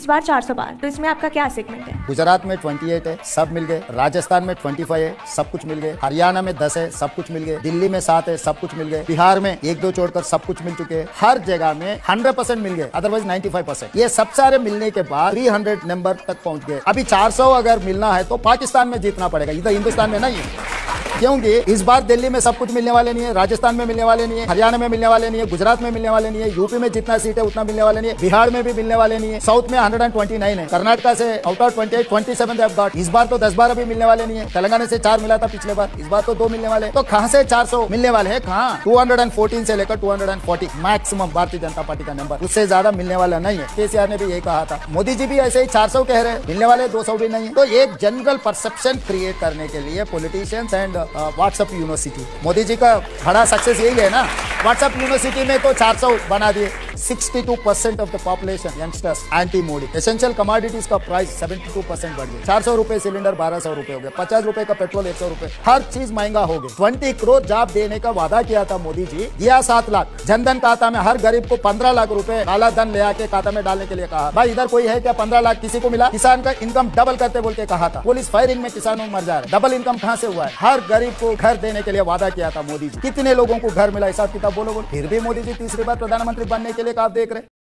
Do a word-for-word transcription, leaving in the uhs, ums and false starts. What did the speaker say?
बार चार सौ पार, तो इसमें आपका क्या सेगमेंट है? गुजरात में अट्ठाईस है, सब मिल गए। राजस्थान में पच्चीस है, सब कुछ मिल गए। हरियाणा में दस है, सब कुछ मिल गए। दिल्ली में सात है, सब कुछ मिल गए। बिहार में एक दो छोड़कर सब कुछ मिल चुके हैं। हर जगह में हंड्रेड परसेंट मिल गए, अदरवाइज पचानवे परसेंट। ये सब सारे मिलने के बाद तीन सौ नंबर तक पहुंच गए। अभी चार सौ अगर मिलना है तो पाकिस्तान में जीतना पड़ेगा, इधर हिंदुस्तान में नहीं है। क्योंकि इस बार दिल्ली में सब कुछ मिलने वाले नहीं है, राजस्थान में मिलने वाले नहीं है, हरियाणा में मिलने वाले नहीं है, गुजरात में मिलने वाले नहीं है, यूपी में जितना सीट है उतना मिलने वाले नहीं है, बिहार में भी मिलने वाले नहीं है, साउथ में एक सौ उनतीस है, कर्नाटका से आउट ऑफ अट्ठाईस सत्ताईस हैव गॉट। इस बार तो दस बार अभी मिलने वाले नहीं है। तेलंगाना से चार मिला था पिछले बार, इस बार तो दो मिलने वाले। तो कहां से चार सौ मिलने वाले हैं? कहां? दो सौ चौदह से लेकर दो सौ चालीस मैक्सिमम भारतीय जनता पार्टी का नंबर, उससे ज्यादा मिलने वाला नहीं है। केसीआर ने भी यही कहा था, मोदी जी भी ऐसे ही चार सौ कह रहे हैं, मिलने वाले दो सौ भी नहीं है। तो एक जनरल परसेप्शन क्रिएट करने के लिए politicians and WhatsApp university, Modi ji का बड़ा सक्सेस यही है ना। व्हाट्सएप यूनिवर्सिटी में तो चार सौ बना दिए। बासठ percent of the population youngsters anti Modi. Essential commodities का प्राइस बहत्तर परसेंट बढ़ गया। चार सौ रुपए सिलेंडर बारह सौ रुपए हो गया। पचास रुपए का पेट्रोल एक सौ रुपए, हर चीज महंगा हो गई। बीस करोड़ जॉब देने का वादा किया था मोदी जी, दिया सात लाख। जनधन खाता में हर गरीब को पंद्रह लाख रुपए काला धन ले आके खाता में डालने के लिए कहा। भाई इधर कोई है क्या पंद्रह लाख किसी को मिला? किसान का इनकम डबल करते बोल के कहा था। पुलिस फायरिंग में किसानों मर जा रहे। डबल इनकम कहां से हुआ है? हर गरीब को घर देने के लिए वादा किया था मोदी जी। कितने लोगों को घर मिला? हिसाब किताब बोलो बोलो। फिर भी मोदी जी तीसरी बार प्रधानमंत्री बनने के लिए आप देख रहे।